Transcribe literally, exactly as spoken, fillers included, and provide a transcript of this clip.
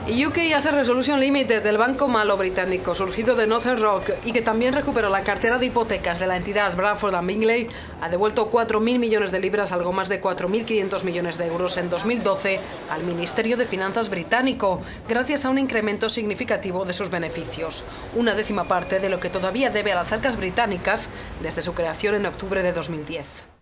U K Asset Resolution Limited, el banco malo británico surgido de Northern Rock y que también recuperó la cartera de hipotecas de la entidad Bradford and Bingley, ha devuelto cuatro mil millones de libras, algo más de cuatro mil quinientos millones de euros en dos mil doce al Ministerio de Finanzas británico, gracias a un incremento significativo de sus beneficios, una décima parte de lo que todavía debe a las arcas británicas desde su creación en octubre de dos mil diez.